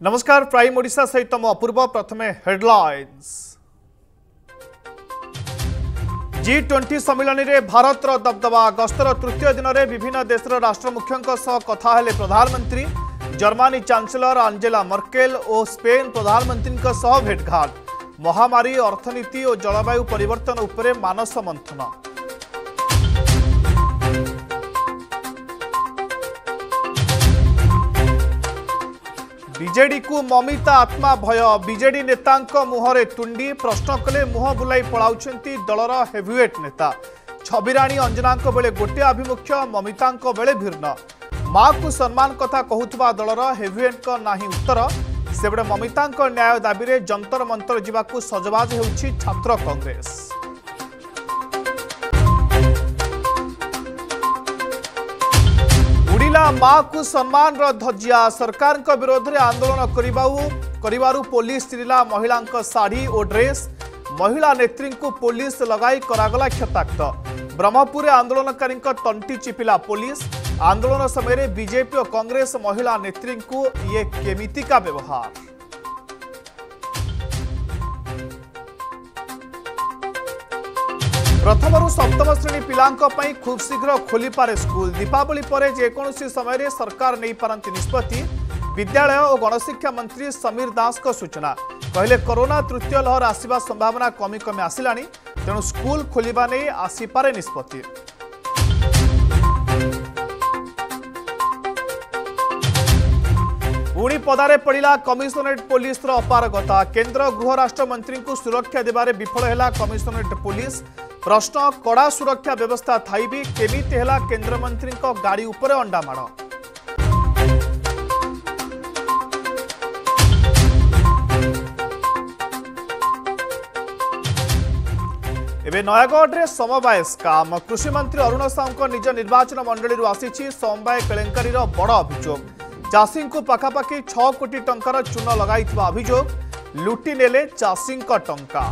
नमस्कार प्राइम ओडिशा सहित मो अपूर्व प्रथमे हेडलाइंस। G20 सम्मिलन में भारत दबदबा गस्तर तृतीय दिन में विभिन्न देशर राष्ट्रमुख्यों सह कथा हेले प्रधानमंत्री। जर्मनी चांसेलर आंजेला मर्केल और स्पेन प्रधानमंत्री सह भेटघाट। महामारी अर्थनीति और जलवायु परिवर्तन उपरे मानस मंथन। बीजेडी को ममिता आत्मा भय। बीजेडी नेता मुहरे तुंडी। प्रश्न कले मुह बुलाई पलाउछंती दलर हेवीवेट नेता। छबिराणी अंजना बेले गोटे आभिमुख्य, ममिता बेले भिन्न। माँ को सम्मान कथा कहूथबा दलर हेवीवेट नाही उत्तर। सेबड़े ममिता न्याय दाबी रे जंतर मंतर जीवाकू सजबाज हेउछि छात्र कांग्रेस। उड़िला माँ को सम्मान धज्जिया। सरकार विरोध में आंदोलन करिबारु पुलिस चिरिला महिला साड़ी और ड्रेस। महिला नेत्री को पुलिस लगाई करागला क्षताक्त। ब्रह्मपुर आंदोलनकारी तंटी चिपिला पुलिस। आंदोलन समय बीजेपी और कांग्रेस महिला नेत्री को ये केमितिका व्यवहार। प्रथम सप्तम श्रेणी पिलांक पई खूब शीघ्र खोली पारे स्कूल। दीपावली पर जेकोसी समय सरकार नहीं पारंती निष्पत्ति। विद्यालय और गणशिक्षा मंत्री समीर दास को सूचना। कहले कोरोना तृतीय लहर आसिबा संभावना कमी कमी आसिलानी, तेणु स्कूल खोलिबा नै आसिपारे निष्पत्ति। पुणी पदारे पड़ा कमिशनरेट पुलिस अपारगता। केंद्र गृह राष्ट्र मंत्री को सुरक्षा देबारे विफल है कमिशनरेट पुलिस। प्रश्न कड़ा सुरक्षा व्यवस्था थाई भी केमिति है केंद्र मंत्री गाड़ी उपर अंडा माड़। एबे नयागढ़ रे समवाय स्काम। कृषि मंत्री अरुण साहू निज निर्वाचन मंडली आसी समवाय केलेंकारी बड़ अभियोग। चाषी को पाखापाखि 6 कोटी टंकार चून लगाई अभियोग। लुटि नेले चाषी टंका।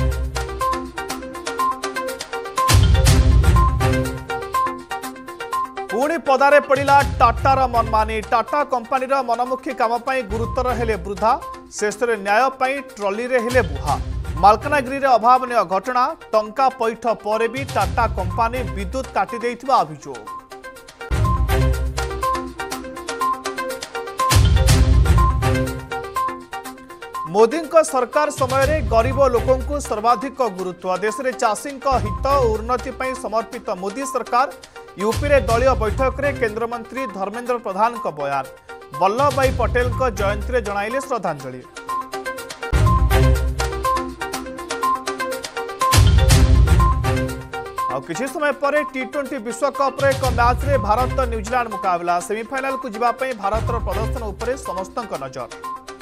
पुणी पदारे पड़ा टाटार मनमानी। टाटा कंपानी मनमुखी काम गुरुतर हेले वृद्धा। शेष न्याय ट्रली रे हेले बुहा। मालकानगिरी रे अभावनीय घटना। टंका पैठ पर भी टाटा कंपानी विद्युत काटी देइथिबा अभियोग। मोदी सरकार समय गरीब लोकों को सर्वाधिक गुरुत्व। देश में चाषी हित और उन्नति पर समर्पित मोदी सरकार। यूपी रे दलीय बैठक में केंद्र मंत्री धर्मेंद्र प्रधान का बयान। वल्लभ भाई पटेल का जयंती में जणाइले श्रद्धांजलि। किछि समय पर T20 विश्वकप एक मैच रे भारत न्यूजीलैंड मुकाबला। सेमीफाइनल को जीवाई भारत प्रदर्शन उपरे समस्त नजर।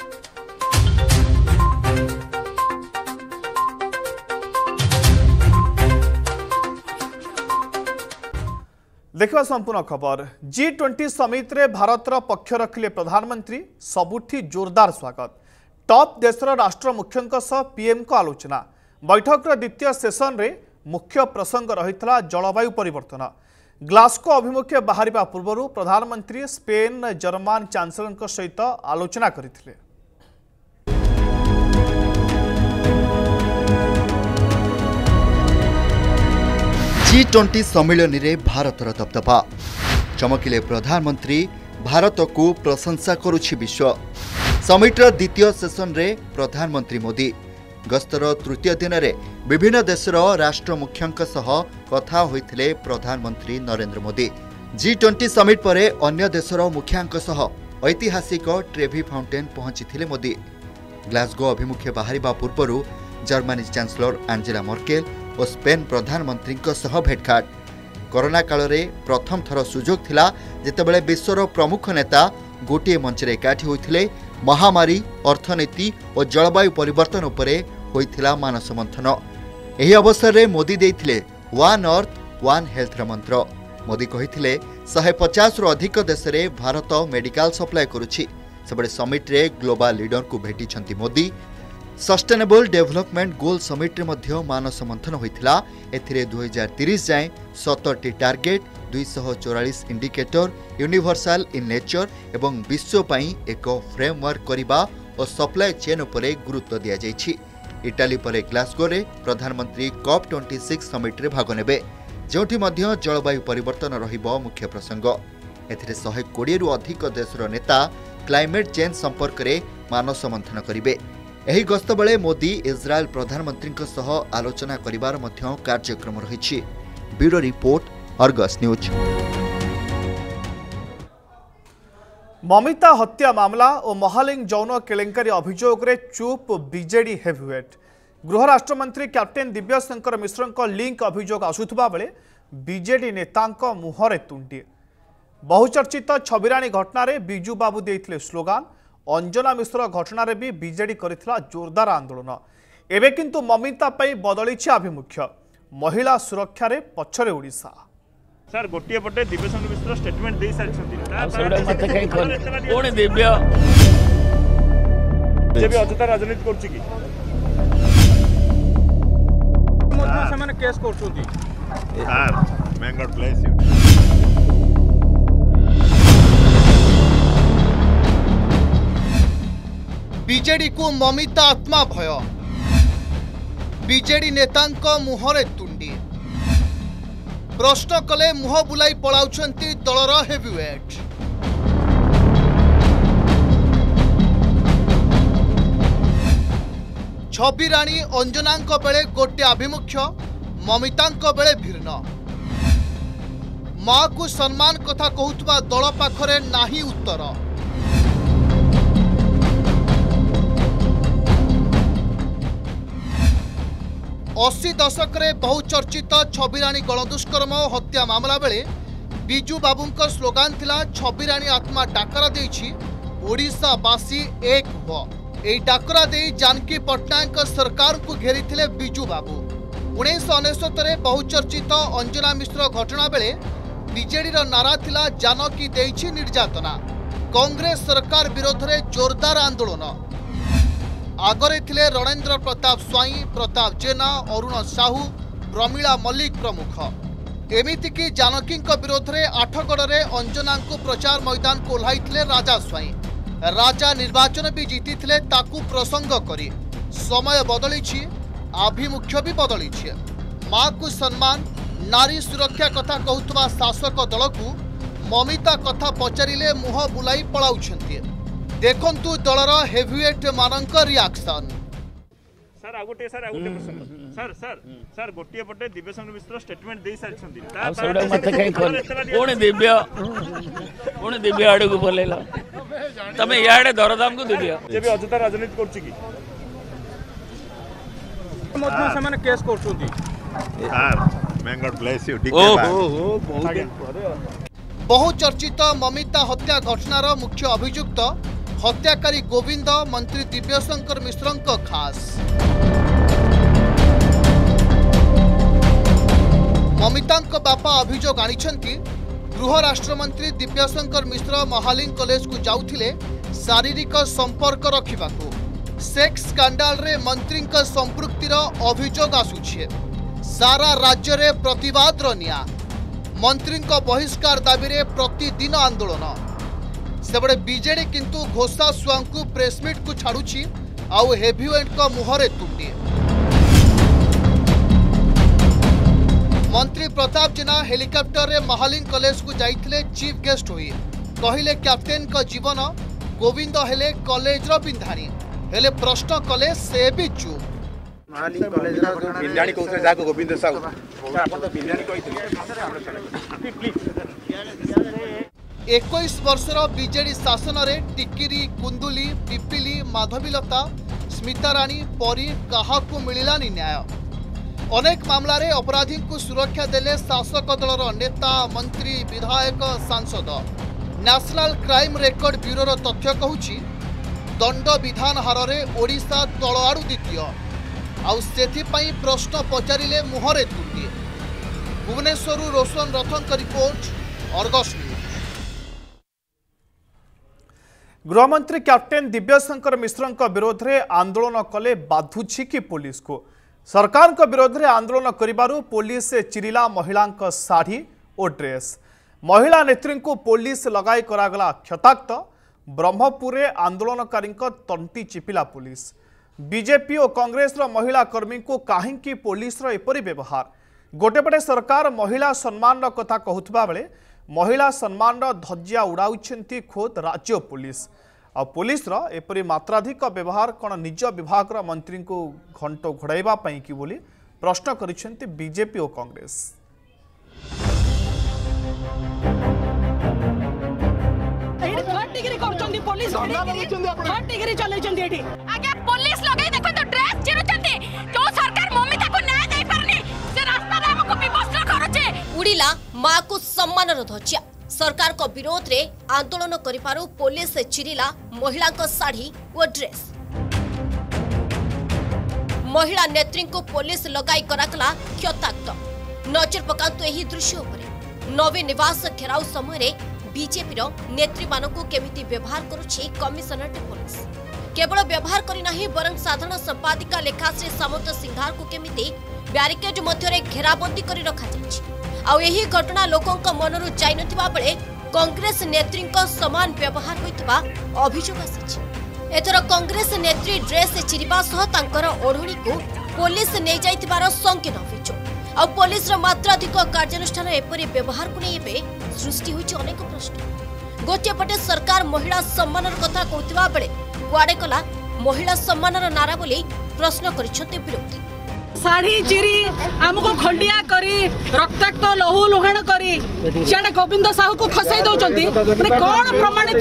देखा संपूर्ण खबर। G20 समिट रे भारत पक्ष रखिले प्रधानमंत्री। सबुठी जोरदार स्वागत। टॉप देशर राष्ट्र मुख्यों सह पीएम को आलोचना। बैठक द्वितीय सेशन रे मुख्य प्रसंग रहितला जलवायु परिवर्तन। ग्लास्गो अभिमुखे बाहरिबा पूर्व प्रधानमंत्री स्पेन जर्मन चांसेलर सहित आलोचना करथिले। G20 सम्मिलन में भारतर दबदबा। चमकिले प्रधानमंत्री। भारत को प्रशंसा करुछि विश्व। समिटर द्वितीय सेशन रे प्रधानमंत्री मोदी। गस्तर तृतीय दिन में विभिन्न देशर राष्ट्र मुख्यों सह कथा होइथिले प्रधानमंत्री नरेंद्र मोदी। G20 समिट पर अन्य देशर मुखियांक सह ऐतिहासिक ट्रेवी फाउंटेन पहुंची मोदी। ग्लास्गो अभिमुखे बाहरिबा पूर्व जर्मनी चांसेलर आंजेला मर्केल और स्पेन प्रधानमंत्री सह भेटघाट। कोरोना काल रे प्रथम थर सुजोग थिला जेतेबेले विश्वर प्रमुख नेता गोटे मंच रे एकाठी होइथिले। महामारी अर्थनीति और जलवायु परिवर्तन उपरे होइथिला मानस मंथन। एही अवसर रे मोदी देइथिले वन अर्थ वन हेल्थ मंत्र। मोदी कहिथिले 150 रु अधिक देश रे भारत मेडिकल सप्लाई करुछि। सेबडे समिट रे ग्लोबल लीडर को भेटिछंती Modi. Sustainable development goal summit रे मध्य मानस मंथन होइथिला। एथिरे 2030 जाए 70टी target 244 indicator universal in nature एवं विश्व पई एक फ्रेमवर्क करिबा और सप्लाई चेन उपरे गुरुत्व दिया जाइछि। इटाली परे ग्लासगो रे प्रधानमंत्री COP26 समिट रे भाग नेबे, जोठी मध्य जलवायु परिवर्तन रहिबो मुख्य प्रसंग। एथिरे 120 रु अधिक देशर नेता क्लाइमेट चेंज संपर्क रे मानस मंथन करिवे। एही गस्त बेले मोदी इजराइल प्रधानमंत्री सह आलोचना करिवार मध्य कार्यक्रम रहिछि। Bureau report, Argus news. Mamita हत्या मामला और महालिंग जौन केलेंकारी अभियोग रे चुप बीजेडी हेवीवेट। गृह राष्ट्रमंत्री कैप्टेन दिव्यशंकर मिश्र लिंक अभियोग आसुथबा बेले बीजेडी नेतांक मुहरे तुंडी। बहुचर्चित छबिराणी घटना रे बिजू बाबू देइथिले स्लोगान। अंजना मिश्र घटना रे भी बीजेडी करिथिला जोरदार आंदोलन। एबे किंतु ममिता पई बदलिछि आभिमुख्य। महिला सुरक्षा रे पछरे ओडिशा। सर गोटे पटे दिव्यशंकर मिश्र स्टेटमेंट दे सारिछंती कोन दिव्य जे भी अजता राजनीति करछि की मोदी समान केस करछंती। Sir may God bless you। BJD को ममिता आत्मा भय। बीजेडी नेतांक मुहरे तुंडी। प्रश्न कले मुह बुलाई पलाउछंती दलर हेवीवेट। छबिराणी अंजनांक बेले गोटे आभिमुख्य, ममितांक बेले भिन्न। माँ को सम्मान कथा कहूतबा दल पाखरे नाही उत्तर। अशी दशक रे बहुचर्चित छबिराणी गणदुष्कर्म हत्या मामला बेले बिजू बाबूंक स्लोगान थिला छबिराणी आत्मा डाकरा देछि ओडिशावासी एक हुआ। एई डाकरा दे जानकी पट्टनायक सरकार को घेरी बिजू बाबू। 1999 रे बहुचर्चित अंजना मिश्र घटना बेले बीजेडी नारा थिला जानकी देछि निर्यातना। कांग्रेस सरकार विरोध में जोरदार आंदोलन। आगरे थिले रणेंद्र प्रताप स्वाई, प्रताप जेना, अरुण साहू, प्रमीला मल्लिक प्रमुख। एमितिकी जानकी विरोध में आठगड़ में अंजना को प्रचार मैदान को ओह्लाइथिले राजा स्वाई। राजा निर्वाचन भी जीतिथिले ताकू प्रसंग करी। समय बदलिछि, आभिमुख्य भी बदलिछि। माँ को सम्मान, नारी सुरक्षा कथा कहूतबा शासक दल को ममिता कथा पचारिले मुह बुलाई पलाउछंती। देखंतु दलर हेवीवेट मानक रिएक्शन। सर आगोटे प्रश्न। सर सर सर गोटे पटे दिव्यशंकर मिश्र स्टेटमेंट दे सारिछंती कोन दिव्य आड़ को बोलेला तमे याडे दरदाम को दिव्य जे भी अजता राजनीति करछि की मोदी समान केस करछंती। Sir may God bless you। ओहो बहुत दिन पर बहुचर्चित ममिता हत्या घटनार मुख्य अभियुक्त हत्याकारी गोविंद मंत्री दिव्यशंकर मिश्रंक खास। ममितांक बापा अभियोग आनिछंती गृह राष्ट्रमंत्री दिव्यशंकर मिश्र महालिंग कॉलेज को जाउथिले शारीरिक संपर्क रखिबाकू। सेक्स स्कैंडल रे मंत्री संपृक्तिर अभियोग आसुछे। सारा राज्य रे प्रतिवाद निया। मंत्री बहिष्कार दाबी रे प्रतिदिन आंदोलन। सेबड़े बीजेडी किंतु घोषा स्वां को प्रेसमिट को छाड़ुछि आउ हेवीवेट को मुहरे तुंडी। मंत्री प्रताप जेना हेलिकॉप्टर रे महालिंग कॉलेज को जाइथिले चीफ गेस्ट होई। कहिले कैप्टेन का जीवन, गोविंद हेले कॉलेज रो बिंधाणी। हेले प्रश्न कले से भी चुप। महालिंग कॉलेज रो बिंधाणी को जाको गोविंद साहू आपण तो बिंधाणी कहिथिले प्लीज। 21 वर्षर बीजेडी शासन रे टिकिरी, कुंदुली, पिपिली, माधवीलता, स्मिताराणी परी काहाकू मिलिलानी न्याय। अनेक मामला रे अपराधी को सुरक्षा देले शासक दलर नेता, मंत्री, विधायक, सांसद। नेशनल क्राइम रेकर्ड ब्यूरोर तथ्य कहूछि दंड विधान हार रे ओडिशा तल आड़ू द्वितीय। आउ सेथिपाई प्रश्न पचारिले मुहरे तुंडी। भुवनेश्वर रोशन रथंक रिपोर्ट, अर्गस न्यूज। गृहमंत्री कैप्टेन दिव्यशंकर मिश्र विरोध में आंदोलन कले बाधुछि कि पुलिस को। सरकार विरोध में आंदोलन करिबारु पुलिस चिरिला महिला साड़ी और ड्रेस। महिला नेत्री को पुलिस लगाई करागला क्षताक्त। ब्रह्मपुर में आंदोलनकारी तंटी चिपिला पुलिस। बीजेपी और कांग्रेस महिला कर्मी को कहीं पुलिस एपरी व्यवहार। गोटेपटे सरकार महिला सम्मान कथा कहूबा बेले महिला सम्मान धज्जिया उड़ाउछंती खोद राज्य पुलिस। आ पुलिस एपरी मात्राधिक व्यवहार कौन निज विभाग मंत्री को घंट घोड़ाइबा पई कि बोली प्रश्न करिसेंती बीजेपी और कांग्रेस। उड़िला माँ को सम्मान ध्वजा। सरकार को विरोध रे आंदोलन करिपारु पुलिस चिरिला महिला को साड़ी और ड्रेस। महिला नेत्री को पुलिस लगाई कराकला क्षताक्त। नजर पकांतु एही दृश्य उपरे। नवीन निवास घेराव समय बीजेपी नेत्री मानकु केमिति व्यवहार करुछि कमिशनरेट पुलिस। केवल व्यवहार करी नाही बरं साधारण संपादिका लेखाश्री सामंत सिंघार को केमिति ब्यारिकेड मध्य घेराबंदी करी रखा जाइछि। आ एही घटना लोकंक मनरु जाई नथिबा बेले कांग्रेस नेत्री समान व्यवहार होइतबा अभियोग आसिछि। एथर कांग्रेस नेत्री ड्रेस चिरिबा सह तांकर ओढ़णी को पुलिस नै जाइतिबार संकीर्ण अभियोग। आ पुलिस मात्राधिक कार्यानुष्ठान एपरि व्यवहार को नै एबे सृष्टि होइछि अनेक प्रश्न। गोटे पटे सरकार महिला सम्मानर कथा कहउतिबा बेले कुआडे कला महिला सम्मानर नारा बोली प्रश्न करिछते विरोधी। साड़ी चिरी आमको खंडिया करी रक्ताक्त लहू लुहाण करी सेटा गोविंद साहू को खसाई दौरान कौन प्रमाणित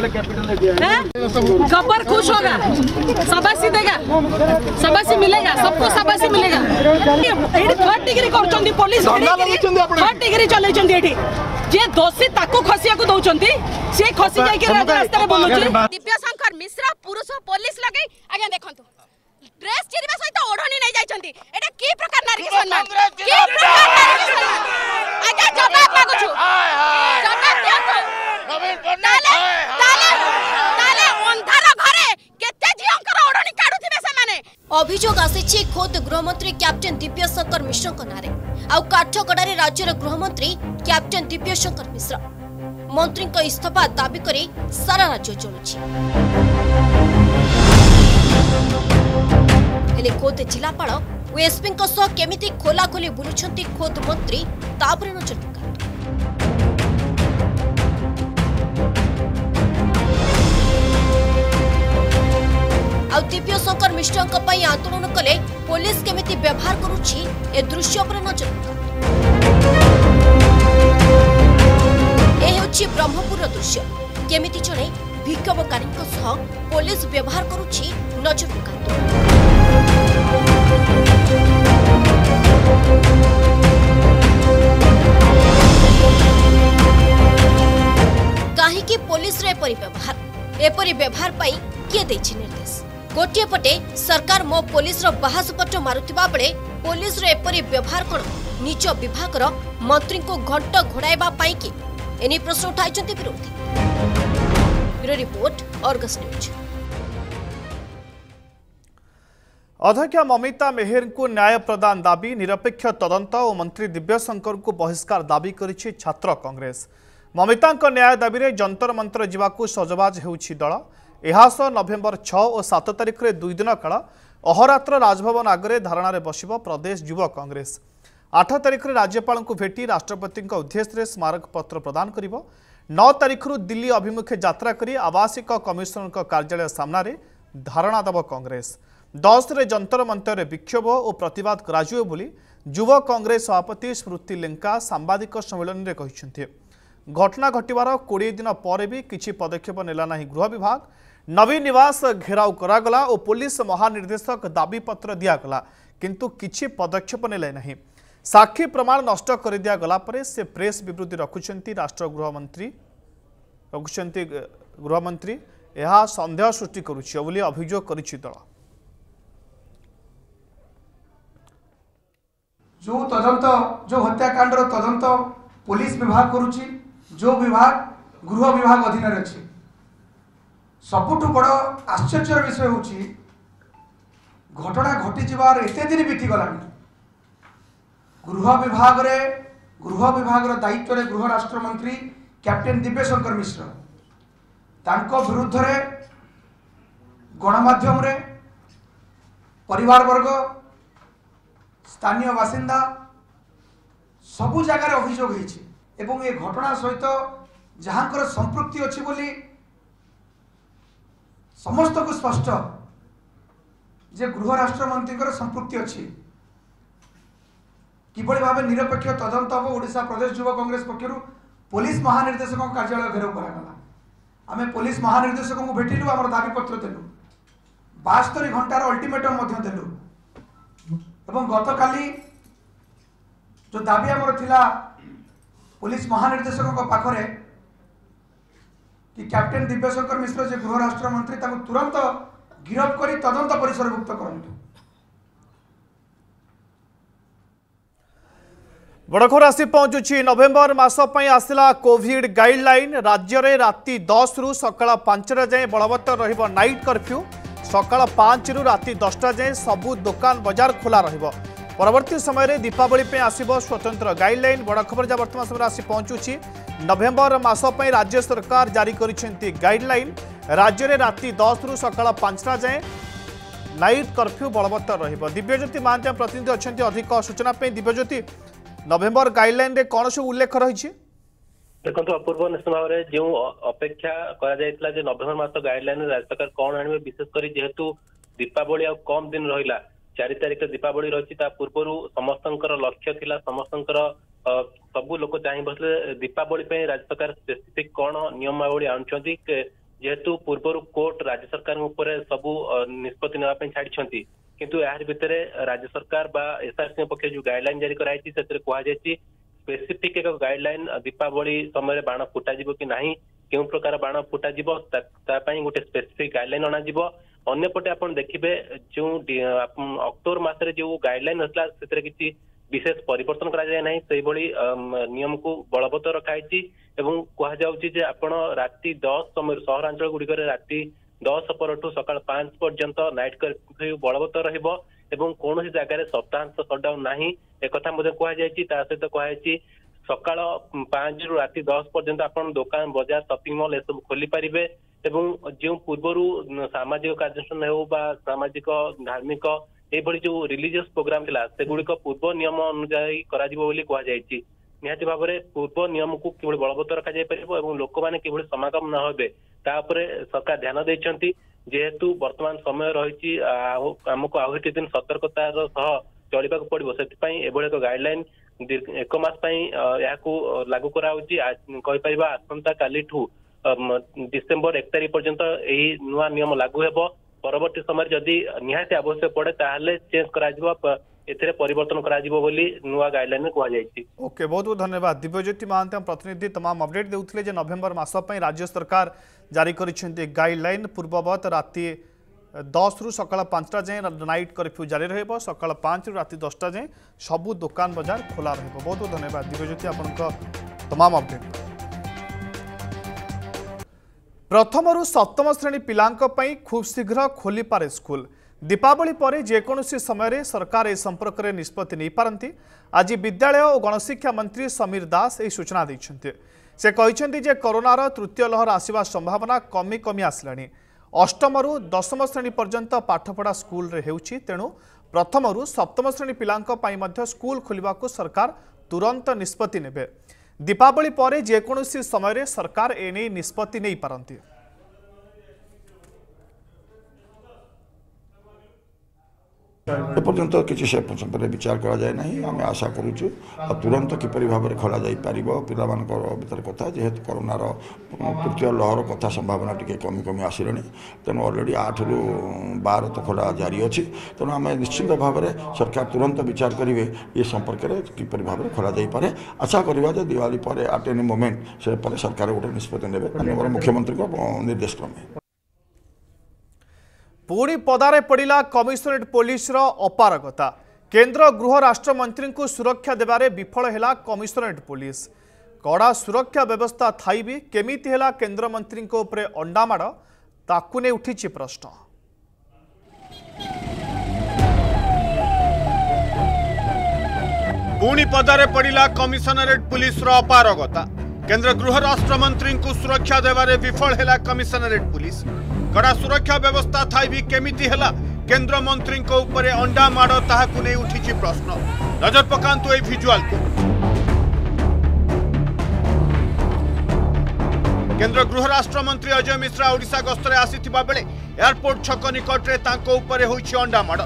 खबर खुश होगा शाबाशी देगा शाबाशी मिलेगा सबको शाबाशी मिलेगा। थर्ड डिग्री कर पुलिस थर्ड डिग्री चल जे दोषी ताको खसिया को दौरान सी खसी जाए रास्ता बोलुचे। दिव्यशंकर मिश्रा पुरुष पुलिस लगे आज्ञा देखंतु ड्रेस चिरिबा सहित ओढ़णी नै जाइछंती। एटा की प्रकार नारी के सम्मान की प्रकार नारी के सम्मान आज्ञा जवाब मागु छु जवाब दियंतु। ताले अंधार घरे केते जियंकर ओढ़णी काढुथिबे से माने। अभियोग आसीछि खोद गृहमंत्री कैप्टेन दिव्यशंकर मिश्रक नारे। आ काठगड़ारे राज्यर गृहमंत्री कैप्टेन दिव्यशंकर मिश्र मंत्री को इस्तीफा दाबी करी सारा राज्य चलुछि। हेले खोद जिलापाल और एसपी केमिति खोला खोली बुलुछंती खोद मंत्री तापरे नजर पकांतु। आ दिव्यशंकर मिश्रक पई आंदोलन कले पुलिस केमिति व्यवहार करुछि ए दृश्य पर नजर पकांतु। ए होछि ब्रह्मपुर दृश्य केमिति जणे विक्षोभकारी पुलिस व्यवहार करुछि नजर पकांतु। कहीं पुलिस एपरी व्यवहार पाई किए देछि निर्देश। गोटे पटे सरकार मो पुलिस बाहासपट मारुथिबा बेले पुलिस एपरी व्यवहार कोन निज विभाग मंत्री को घंट घोड़ाइबा पाई कि एनी प्रश्न उठाइछन्ति विरोधी। Bureau report Argus news. अध्यक्ष ममिता मेहर को न्याय प्रदान दाबी निरपेक्ष तदंत और मंत्री दिव्यशंकर को बहिष्कार दाबी करिछि छात्र कांग्रेस। ममिता न्याय दाबी रे जंतर मंतर जीवाकू सजबाज हेउछि दल। एहास नवेम्बर 6 और 7 तारिख रे 2 दिन काल अहोरात्र राजभवन आगे धारणा रे बसिब प्रदेश युव कांग्रेस। 8 तारिख रे राज्यपाल को भेटी राष्ट्रपति उद्देश्य स्मारक पत्र प्रदान करिब। 9 तारिख दिल्ली अभिमुखे यात्रा करी आवासिक कमिशनर कार्यालय सामने धारणा देव कांग्रेस। 10 रे जंतर मंतर विक्षोभ और प्रतिवाद कराजियो बोली युव कांग्रेस सभापति स्मृति लेंका सांबादिक सम्मेलन में कहिसेंति। घटना घटिवार 20 दिन पर भी किछि पदक्षेप नेला नाही गृह विभाग। नवीन निवास घेराव करागला और पुलिस महानिर्देशक दाबी पत्र दियागला किंतु किछि पदक्षेप नेले नाही। साक्षी प्रमाण नष्ट कर दिया गला परे से प्रेस विवृत्ति रखुछंती राष्ट्र गृहमंत्री यह संदेह सृष्टि करुछि बोली अभियोग करिछि दल। जो तदंत जो हत्याकांड तदंत पुलिस विभाग करुछि जो विभाग गृह विभाग अधीन अच्छी सबुठ बड़ आश्चर्य विषय होछि घटना घटी जबार एते दिन बीती गलानी गृह विभाग रे गृह विभाग दायित्व रे गृह राष्ट्र मंत्री कैप्टेन दिव्यशंकर मिश्र तांको विरुद्ध रे गणमाध्यम रे परिवार वर्ग स्थानीय बासिंदा सबु जगार अभियोग होइछि एवं ए घटना सहित जहाँकर संपृक्ति अच्छी बोली समस्त को स्पष्ट जे गृह राष्ट्र मंत्री संपृक्ति अच्छी किभली भाव निरपेक्ष तदंत हम ओडिशा प्रदेश युवा कांग्रेस पक्षर पुलिस महानिर्देशक कार्यालय घेराव करागला आम पुलिस महानिर्देशक को भेटिलु आम दाबी पत्र देलु 72 घंटार अल्टिमेटम देलु एवं गतकाली जो दाबी आमर थिला पुलिस महानिर्देशक पाखरे कि कैप्टेन दिव्यशंकर मिश्र जे गृह राष्ट्र मंत्री तुरंत गिरफ्त कर तदंत परिसरभुक्त करंतु। बड़ खबर आसी पहुंचुछि नवेम्बर मास पई आसिला कोविड गाइडलाइन राज्य में राति 10 रु सकाळ 5 जाए बलवत्तर रहिबो नाइट कर्फ्यू सकाळ 5 रु राति 10 जाए सबु दुकान बाजार खोला रहिबो परवर्ती समय दीपावली पे आसिबो स्वतंत्र गाइडलाइन बड़ खबर जा वर्तमान समय आसी पहुंचुछि नवेम्बर मास पई राज्य सरकार जारी करिसेंती गाइडलाइन राज्य में राति 10 रु सकाळ 5 जाए नाइट कर्फ्यू बलवत्तर रहिबो दिव्यज्योति महांती प्रतिनिधि अछंती अधिक सूचना पे दिव्यज्योति नवेम्बर गाइडलाइन रे कौन सब उल्लेख रही देखो अपूर्व निश्चित भाव में जो अपेक्षा करा नवेम्बर मास गाइडलाइन राज्य सरकार कौन आने विशेषकर जेहेतु दीपावली आ कम दिन रहा 4 तारिख दीपावली रही पूर्व समस्त लक्ष्य थिला समस्त सबू लोक चाह बसले दीपावली राज्य सरकार स्पेसिफिक कौन नियमावली आणुंट जेहेतु पूर्व कोर्ट राज्य सरकार सबू निष्पत्ति नापी छाड़ी किंतु यार भितर राज्य सरकार बा एसआरसी पक्ष जो गाइडलाइन जारी कराई कहुई स्पेसिफिक एक गाइडलाइन दीपावली समय बाण फुटा कि नहीं क्यों प्रकार बाण फुटा गोटे स्पेसिफिक गाइडलाइन अणाजिब अन्यपटे आप देखिए जो अक्टोबर मासरे जो गाइडलाइन होता से किसी विशेष परिवर्तन करा जाए नहीं से नियम को बलवत्तर रखाई कहुचे आपण राति 10 समय सहरांचल गुड़िक राति 10 परठू सकाळ 5 पर्यंत नाइट कर्फ्यू बलवत्तर रहिबो एवं कौन जगार सप्ताहांत सटडाउन नहीं एक कहुई सहित कहुई सकाळ 5 रु राति 10 पर्यंत आपण दुकान बाजार शॉपिंग मॉल सब खोली पारिबे एवं जो पूर्व सामाजिक कार्यानुष्ठान हो सामाजिक धार्मिक ये जो रिलीजियस प्रोग्राम थिला से गुड़िक पूर्व नियम अनुजाई करा जिवो बोली कहुई निहाती भाव में पूर्व नियम को किभली बलवत्तर रखा जाय परिबो एवं लोक माने किभली समागम न होबे तापरे सरकार ध्यान देइछंती जेहेतु वर्तमान समय रही आमको आहुरी दिन सतर्कतार सह चलवाक पड़ो से एभली एक गाइडलाइन एक मास लागू करापर आसंता काली डिसेम्बर 1 तारिख पर्यंत यही नुआ नियम लागू हेबो परवर्ती समय जदि निहाती आवश्यक पड़े ताहले चेंज करा एथिरे परिवर्तन करा जिवो बोली नुआ गाइडलाइन में कहा जायछि। ओके बहुत बहुत धन्यवाद दिव्यज्योति महांती प्रतिनिधि तमाम अपडेट देउथिले जे नवेम्बर मास पई राज्य सरकार जारी करिसेंती गाइडलाइन पूर्ववत राति 10 रु सकाळ 5 जाए नाइट कर्फ्यू जारी रहिबो सकाळ 5 रु राति 10 जाए सबु दुकान बाजार खोला रहिबो बहुत बहुत धन्यवाद दिव्यज्योति आपनका तमाम अपडेट प्रथम रु सप्तम श्रेणी पिलांक पई खूब शीघ्र खोली पारे स्कूल दीपावली पर जेकोसी समय सरकार ए संपर्क में निष्पत्ति नहीं पारती आज विद्यालय और गणशिक्षा मंत्री समीर दास यह सूचना देते से कहते जे कोरोनार तृतीय लहर आसवा संभावना कमी कमी आसलानी अष्टम रु दशम श्रेणी पर्यंत पाठपढ़ा स्कूल रे हेउछि तेणु प्रथम रु सप्तम श्रेणी पिलांक पई मध्य स्कूल खोलिबा को सरकार तुरंत निष्पत्ति नेबे दीपावली पर जेकोसी समय सरकार एने निष्पत्ति नहीं पारती एपर्यंत किसी से संपर्क विचार करा जाए नहीं आम आशा करुचु तुरंत किपर भाव में खोल जापर पिला कथा जेहेतु कोरोनार तृतीय लहर कथा संभावना टी कमी कमी आसला तेणु अलरेडी 8 रु 12 तो खोला जारी अच्छी तेणु आम निश्चित भाव में सरकार तुरंत विचार करेंगे ये संपर्क में किपर भाव में खोल जापे आशा करवा दिवाली पर एट एनी मोमेंट से सरकार गोटे निष्पत्ति ने मुख्यमंत्री निर्देश क्रमे पुणी पदारे पड़ा कमिशनरेट पुलिस अपारगता केंद्र गृह राष्ट्र मंत्री को सुरक्षा देबारे विफल है कमिशनरेट पुलिस कड़ा सुरक्षा व्यवस्था थाई भी केमिति है केंद्र मंत्री उपरे अंडामाड़ ताकू ने उठी प्रश्न पुणी पदारे पड़ा कमिशनरेट पुलिस अपारगता केंद्र गृह राष्ट्र मंत्री को सुरक्षा देवारे विफल है कमिशनरेट पुलिस कड़ा सुरक्षा व्यवस्था थाई भी केमिति हैला केंद्र मंत्री को ऊपर अंडा माड़ ताहाकु नै उठिछि प्रश्न नजर पकांतु ए विजुअल को केंद्र गृह राष्ट्र मंत्री अजय मिश्रा ओडिशा गस्तरे आसीथिबा बेले एयरपोर्ट छक निकट रे तांको ऊपर होइछि अंडा माड़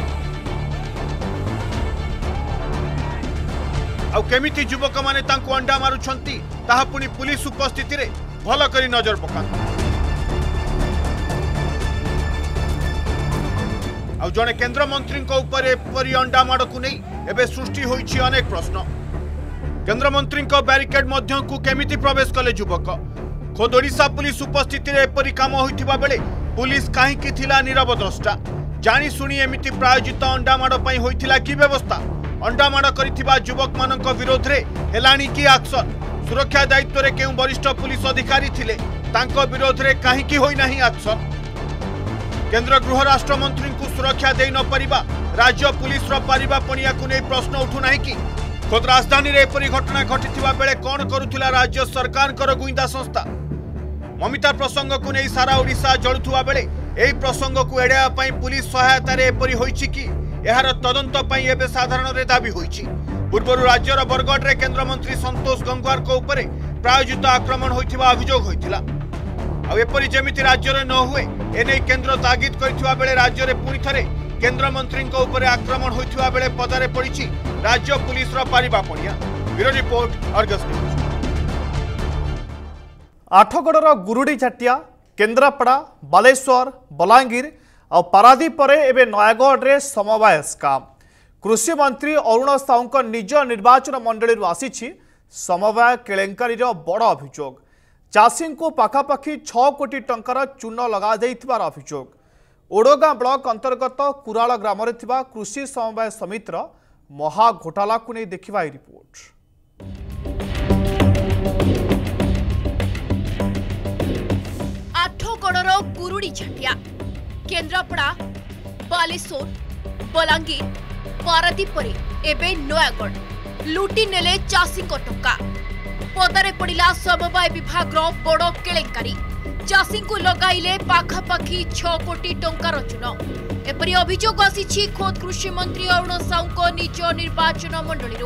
आउ केमिति युवक माने तांको अंडा मारुछंती ताहा पुनी पुलिस उपस्थिति रे भल करी नजर पकांतु आउ जने केंद्र मंत्री को ऊपर एपरी अंडा माड़ को नहीं एबे सृष्टि होइछि अनेक प्रश्न केंद्र मंत्री को बैरिकेड मध्य को केमिति प्रवेश कले युवक खोद ओडिशा पुलिस उपस्थिति रे एपरी काम होइथिबा बेले पुलिस काहे कि थिला नीरव द्रष्टा जानी सुनी एमिति प्रायोजित अंडा माड़ पई होइथिला की व्यवस्था अंडा माड़ करिथिबा युवक मानक विरोध रे हेलानी की एक्शन सुरक्षा दायित्व रे केउ वरिष्ठ पुलिस अधिकारी थिले तांको विरोध रे काहे कि होई नाही एक्शन केंद्र गृह राष्ट्र मंत्री को सुरक्षा दे न परिबा राज्य पुलिस रो परिबा पणिया को नै प्रश्न उठु नाही कि खुद राजधानी रे एपरी घटना घटिथिबा बेले कोन करूथिला राज्य सरकार कर गुइंदा संस्था ममिता प्रसंग को नै सारा ओडिशा जळुथुवा बेले एई प्रसंग को एडा पई पुलिस सहायता रे एपरी होइछि कि एहार तदंत पई एबे साधारण रे दाबी होइछि पूर्वरु राज्यर बरगढ़ रे केंद्र मंत्री संतोष गंगवार को ऊपर प्रायोजित आक्रमण होइथिबा अभियोग होइथिला आ एपरी जेमिति राज्य रे न हुए एने केंद्र तागिद करथिबा बेले राज्य रे पुनी थरे केंद्र मंत्री को ऊपर आक्रमण होइथिबा बेले पदारे पड़िछि राज्य पुलिस रो परिबा पणिया ब्यूरो रिपोर्ट अर्गस न्यूज आठगड़र गुरुडी झाटिया केन्द्रापड़ा बालेश्वर बलांगीर और पारादीप पर एवं नयगढ़ रे समवाय स्काम कृषि मंत्री अरुण साहू निज निर्वाचन मंडली आसी समवाय केलेंकारी बड़ अभियोग चाषी को पाखापाखि 6 कोटी टंकार चून लगा अभियोग ओडगां ब्लॉक अंतर्गत कुराल ग्राम कृषि समवाय समितिर महा घोटाला को नहीं देखा रिपोर्ट आठगड़र गुरुडी झाटिया केन्द्रापड़ा बालेश्वर बलांगीर पारादीप एवं नयगढ़ लुटी नेले चाषी टंका पदारे पड़ा समवाय विभाग बड़ केलेंकारी चाषी को लगाइले पाखापाखि 6 कोटी टंकार चून एपरी अभियोग आसी खोद कृषि मंत्री अरुण साहू निज निर्वाचन मंडली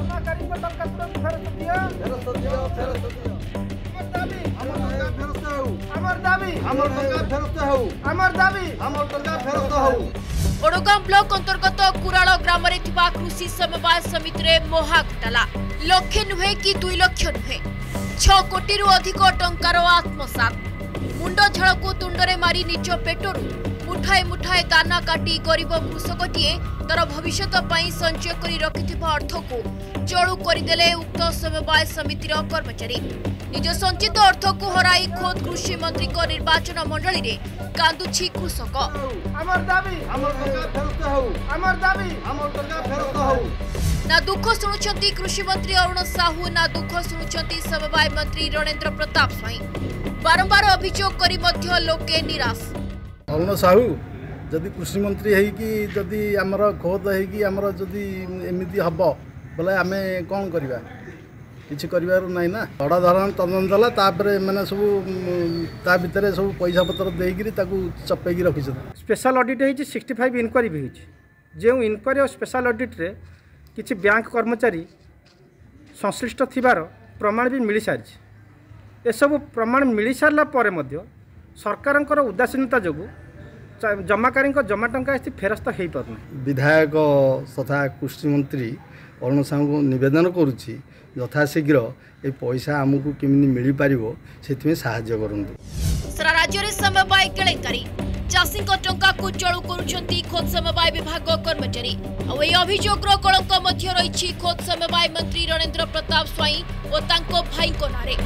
ओडगां ब्लॉक अंतर्गत कुराल ग्राम कृषि समवाय समिति महा घोटाला लक्षे नुहे कि 2 लाख नुहे 6 कोटी अधिक टंकार आत्मसात मुंड झाड़ को तुंडरे मारी निज पेटरू मुठाए मुठाए दाना काटी गरीब कृषकटीए तर भविष्य संचय कर रखिथिबा अर्थ को चलू करदेले उक्त समवाय समितिर कर्मचारी निज संचित अर्थ को हराई खोद कृषि मंत्री को निर्वाचन मंडली रे कांदुछि कृषक ना दुख शुणुछंती कृषि मंत्री अरुण साहू ना दुख शुणुछंती समवाय मंत्री रणेंद्र प्रताप स्वाई बारंबार अभियोग करी मध्य लोके निराश अरुण साहू जदि कृषि मंत्री है कि जदि आमर खोद है कि आमर जदि एमती हम बोले आम कौन करवा किसी कर ना बड़ा धरण तदन देला तापर मैंने सब ता भितर सब पैसा पतर देकर चपेगी रखी स्पेशल ऑडिट है 65 इनक्वारी भी होती जो इनक्वारी और स्पेशल ऑडिट रे किसी बैंक कर्मचारी संश्लिष्ट थिबार प्रमाण भी मिल सारी एसबू प्रमाण मिल सारा पर सरकार उदासीनता जो जमाकारी जमा टंका फेरस्त हो पार विधायक तथा कृषि मंत्री अरुण साहू को निवेदन करुच्ची यथाशीघ्र ये पैसा आमको केमी मिल पार से साहाय्य करूँ सारा राज्य में समवाय केलेंकारी चाषी टंका को चलू करुछंती खोद समवाय विभाग कर्मचारी अभियोग कलंक मध्य रही खोद समवाय मंत्री रणेंद्र प्रताप स्वाई और तांको भाई नारे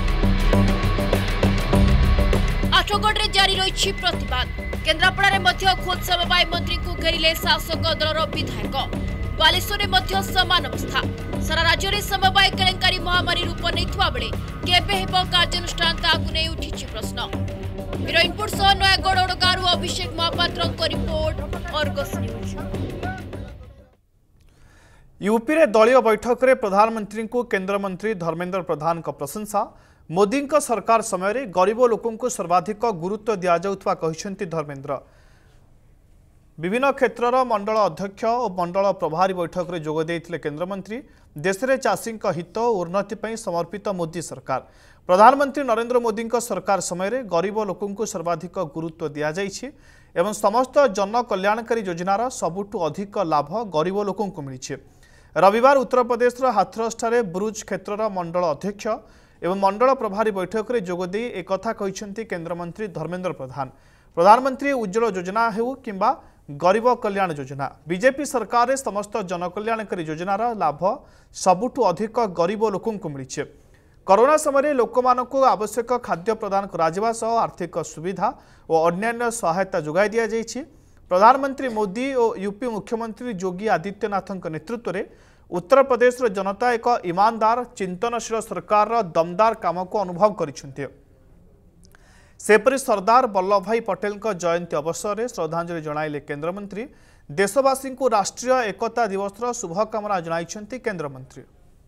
आठगढ़ रे जारी रही प्रतिवाद केन्द्रापड़ा में खोद समवाय मंत्री को घेरिले शासक दलर विधायक बालेश्वर में समान अवस्था सारा राज्य में समवाय केलेंकारी महामारी रूप नहीं बेले केबे हेबो कार्यानुष्ठान ताकू नहीं उठी प्रश्न ब्यूरो इनपुट सह Nayagarh Odagaon Abhishek Mahapatra report Argus news. UP रे दलीय बैठक में प्रधानमंत्री को केंद्र मंत्री धर्मेंद्र प्रधान का प्रशंसा। मोदी सरकार समय गरीब लोकों को सर्वाधिक गुरुत्व दि जाउथबा कहिसेंती धर्मेंद्र। विभिन्न क्षेत्रर मंडल अध्यक्ष और मंडल प्रभारी बैठक में जोग देइथिले केंद्रमंत्री। देश में चाषी हित और उन्नति पर समर्पित मोदी सरकार। प्रधानमंत्री नरेंद्र मोदी सरकार समय गरीब लोकों को सर्वाधिक गुरुत्व दि जाइछि एवं समस्त जन कल्याणकारी योजनार सबुठु अधिक लाभ गरीब लोकों को मिली। रविवार उत्तर प्रदेश हाथरस ब्रुज क्षेत्रर मंडल अध्यक्ष एवं मंडल प्रभारी बैठक में जोगदे एक कहिसेंती केंद्रमंत्री धर्मेंद्र प्रधान। प्रधानमंत्री उज्ज्वल योजना हेउ किंबा गरीब कल्याण योजना, बीजेपी सरकार समस्त जनकल्याणकारी योजनार लाभ सबुठु अधिक गरीब लोकों को मिली। कोरोना समय लोकमानंकु आवश्यक खाद्य प्रदान करा सह आर्थिक सुविधा और अन्यान्य सहायता जोगाई दिया जाइछि। प्रधानमंत्री मोदी और यूपी मुख्यमंत्री योगी आदित्यनाथ नेतृत्व में उत्तर प्रदेश जनता एक ईमानदार चिंतनशील सरकार दमदार काम को अनुभव करिसेंती। सेपरी सरदार वल्लभ भाई पटेल जयंती अवसर में श्रद्धांजलि जणाइले केंद्रमंत्री। देशवासी को राष्ट्रीय एकता दिवस शुभकामना जणाइछंती केंद्रमंत्री।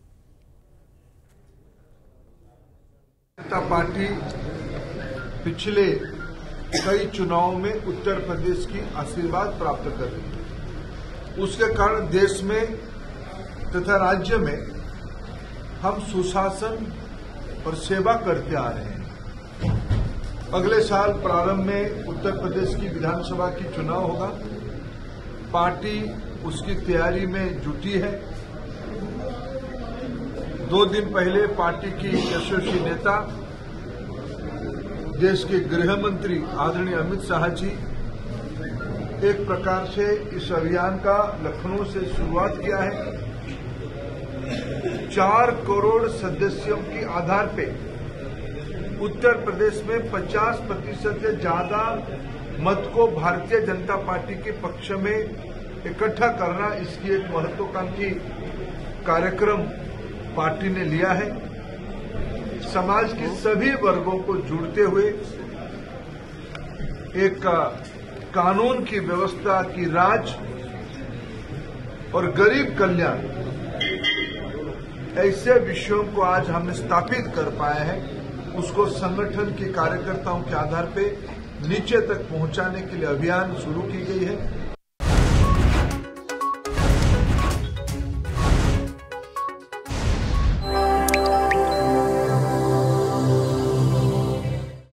जनता पार्टी पिछले कई चुनावों में उत्तर प्रदेश की आशीर्वाद प्राप्त कर रही है। उसके कारण देश में तथा राज्य में हम सुशासन और सेवा करते आ रहे हैं। अगले साल प्रारंभ में उत्तर प्रदेश की विधानसभा की चुनाव होगा। पार्टी उसकी तैयारी में जुटी है। 2 दिन पहले पार्टी की यशस्वी नेता देश के गृह मंत्री आदरणीय अमित शाह जी एक प्रकार से इस अभियान का लखनऊ से शुरुआत किया है। 4 करोड़ सदस्यों की आधार पे उत्तर प्रदेश में 50% से ज्यादा मत को भारतीय जनता पार्टी के पक्ष में इकट्ठा करना, इसकी एक महत्वाकांक्षी कार्यक्रम पार्टी ने लिया है। समाज के सभी वर्गों को जोड़ते हुए एक कानून की व्यवस्था की राज और गरीब कल्याण, ऐसे विषयों को आज हमने स्थापित कर पाया है। उसको संगठन के कार्यकर्ताओं के आधार पे नीचे तक पहुंचाने के लिए अभियान शुरू की गई है।